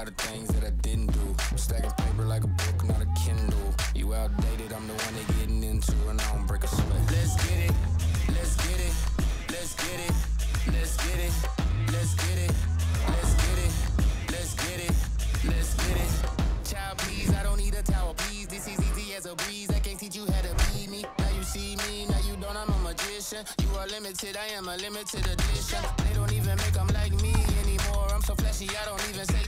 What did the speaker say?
lot of things that I didn't do. I'm stacking paper like a book, not a Kindle. You outdated, I'm the one they getting into, and I don't break a sweat. Let's get it, let's get it, let's get it, let's get it, let's get it, let's get it, let's get it, let's get it. Child, please, I don't need a towel, please. This is easy as a breeze. I can't teach you how to be me. Now you see me, now you don't, I'm a magician. You are limited, I am a limited edition. They don't even make them like me anymore. I'm so flashy, I don't even say